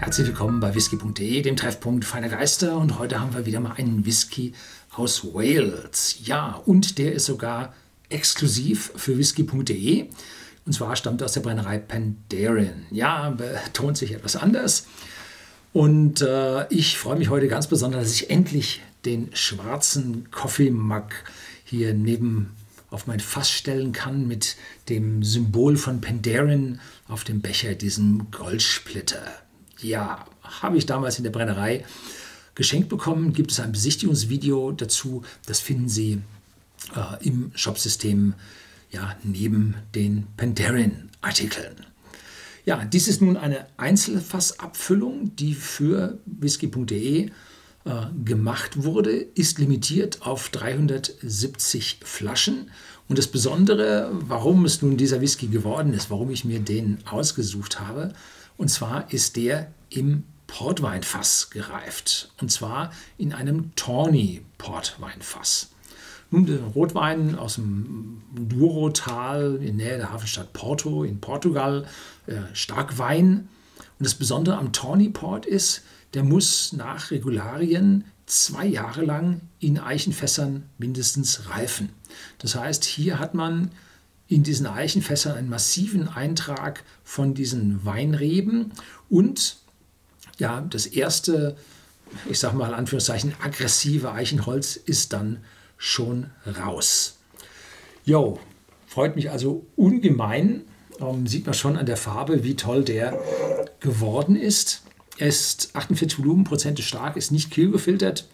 Herzlich willkommen bei whisky.de, dem Treffpunkt feiner Geister, und heute haben wir wieder mal einen Whisky aus Wales. Ja, und der ist sogar exklusiv für whisky.de, und zwar stammt er aus der Brennerei Penderyn. Ja, betont sich etwas anders, und ich freue mich heute ganz besonders, dass ich endlich den schwarzen Coffee Mug hier neben auf mein Fass stellen kann mit dem Symbol von Penderyn auf dem Becher, diesem Goldsplitter. Ja, habe ich damals in der Brennerei geschenkt bekommen. Gibt es ein Besichtigungsvideo dazu. Das finden Sie im Shopsystem, ja, neben den Penderyn-Artikeln. Ja, dies ist nun eine Einzelfassabfüllung, die für whisky.de gemacht wurde, ist limitiert auf 370 Flaschen. Und das Besondere, warum es nun dieser Whisky geworden ist, warum ich mir den ausgesucht habe, und zwar ist der im Portweinfass gereift. Und zwar in einem Tawny-Portweinfass. Nun, der Rotwein aus dem Douro-Tal in Nähe der Hafenstadt Porto in Portugal, Starkwein. Und das Besondere am Tawny Port ist, der muss nach Regularien 2 Jahre lang in Eichenfässern mindestens reifen. Das heißt, hier hat man in diesen Eichenfässern einen massiven Eintrag von diesen Weinreben, und ja, das erste, ich sage mal in Anführungszeichen, aggressive Eichenholz ist dann schon raus. Jo, freut mich also ungemein. Sieht man schon an der Farbe, wie toll der geworden ist. Er ist 48 Volumenprozente stark, ist nicht kühlgefiltert.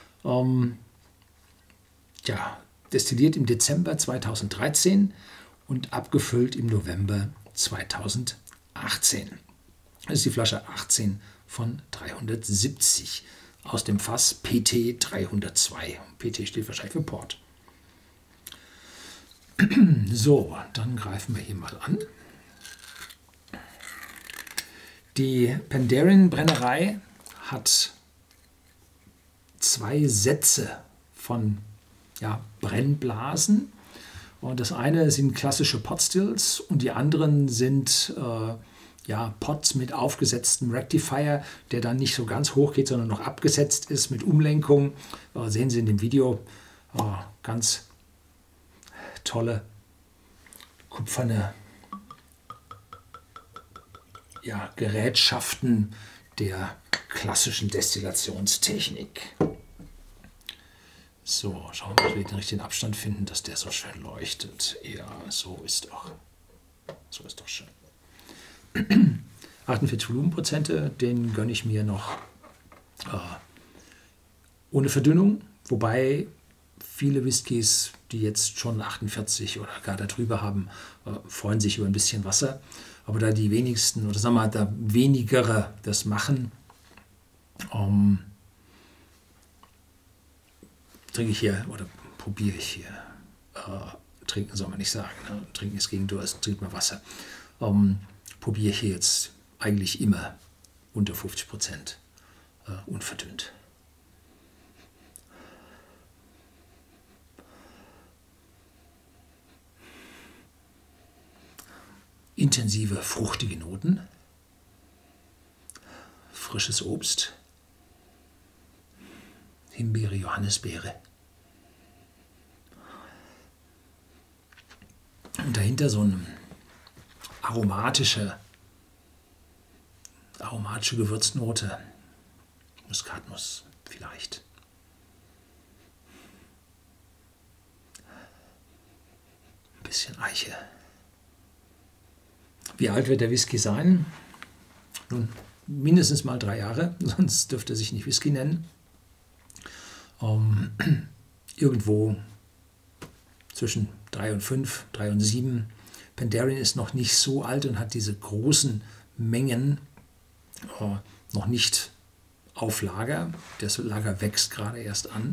Ja, destilliert im Dezember 2013 und abgefüllt im November 2018. Das ist die Flasche 18 von 370 aus dem Fass PT 302. PT steht wahrscheinlich für Port. So, dann greifen wir hier mal an. Die Penderyn Brennerei hat 2 Sätze von Brennblasen. Und das eine sind klassische Potstills und die anderen sind Pots mit aufgesetztem Rectifier, der dann nicht so ganz hoch geht, sondern noch abgesetzt ist mit Umlenkung. Sehen Sie in dem Video. Ganz tolle kupferne Gerätschaften der klassischen Destillationstechnik. So, schauen wir mal, ob wir den richtigen Abstand finden, dass der so schön leuchtet. Ja, so ist doch schön. 48 Volumenprozente, den gönne ich mir noch ohne Verdünnung, wobei viele Whiskys, die jetzt schon 48 oder gar darüber haben, freuen sich über ein bisschen Wasser. Aber da die wenigsten, oder sagen wir mal, da wenigere das machen, trinke ich hier oder probiere ich hier. Trinken soll man nicht sagen. Ne? Trinken ist gegen Durst, trinkt man Wasser. Probiere ich hier jetzt eigentlich immer unter 50% unverdünnt. Intensive, fruchtige Noten, frisches Obst, Himbeere, Johannisbeere. Und dahinter so eine aromatische Gewürznote, Muskatnuss vielleicht. Ein bisschen Eiche. Wie alt wird der Whisky sein? Nun, mindestens mal 3 Jahre, sonst dürfte er sich nicht Whisky nennen. Irgendwo zwischen 3 und 5, 3 und 7. Penderyn ist noch nicht so alt und hat diese großen Mengen noch nicht auf Lager. Das Lager wächst gerade erst an.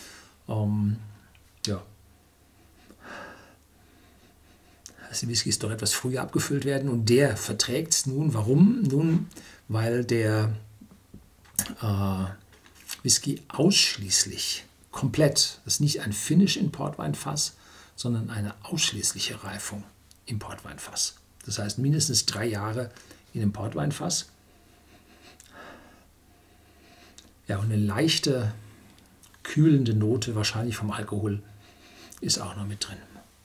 Die Whiskys doch etwas früher abgefüllt werden, und der verträgt es nun. Warum? Nun, weil der Whisky ausschließlich, komplett, das ist nicht ein Finish in Portweinfass, sondern eine ausschließliche Reifung im Portweinfass. Das heißt mindestens 3 Jahre in einem Portweinfass. Ja, und eine leichte, kühlende Note, wahrscheinlich vom Alkohol, ist auch noch mit drin.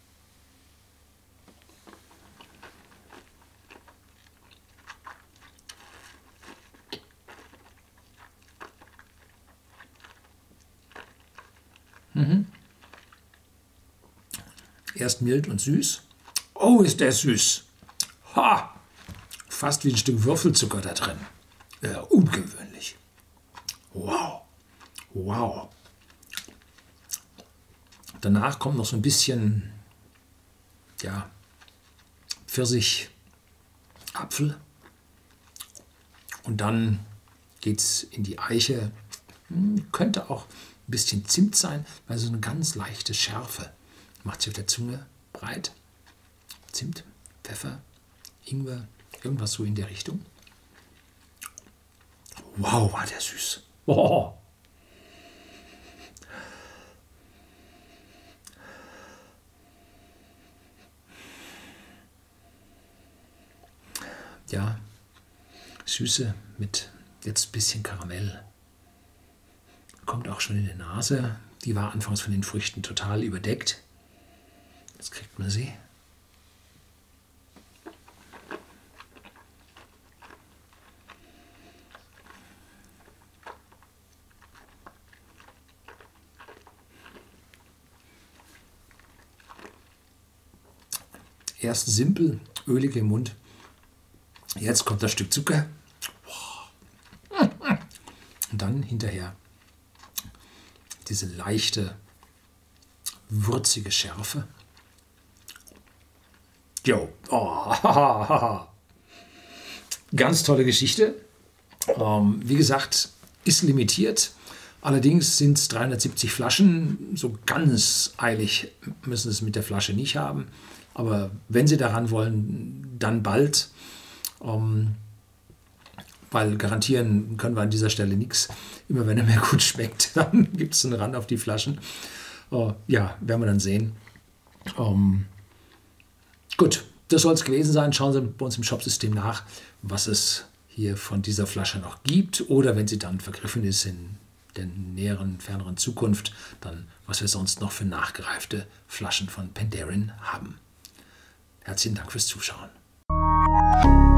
Erst mild und süß. Oh, ist der süß. Ha! Fast wie ein Stück Würfelzucker da drin. Ungewöhnlich. Wow. Wow. Danach kommt noch so ein bisschen, ja, Pfirsich, Apfel. Und dann geht es in die Eiche. Könnte auch ein bisschen Zimt sein, weil so eine ganz leichte Schärfe macht sich auf der Zunge breit. Zimt, Pfeffer, Ingwer, irgendwas so in der Richtung. Wow, war der süß. Oh. Ja, Süße mit jetzt ein bisschen Karamell. Kommt auch schon in die Nase. Die war anfangs von den Früchten total überdeckt. Jetzt kriegt man sie. Erst simpel, ölig im Mund. Jetzt kommt das Stück Zucker. Und dann hinterher diese leichte, würzige Schärfe. Jo, oh, ganz tolle Geschichte. Wie gesagt, ist limitiert. Allerdings sind es 370 Flaschen. So ganz eilig müssen Sie es mit der Flasche nicht haben. Aber wenn Sie daran wollen, dann bald. Weil garantieren können wir an dieser Stelle nichts. Immer wenn er mir gut schmeckt, dann gibt es einen Rand auf die Flaschen. Ja, werden wir dann sehen. Gut, das soll es gewesen sein. Schauen Sie bei uns im Shopsystem nach, was es hier von dieser Flasche noch gibt. Oder wenn sie dann vergriffen ist in der näheren, ferneren Zukunft, dann was wir sonst noch für nachgereifte Flaschen von Penderyn haben. Herzlichen Dank fürs Zuschauen.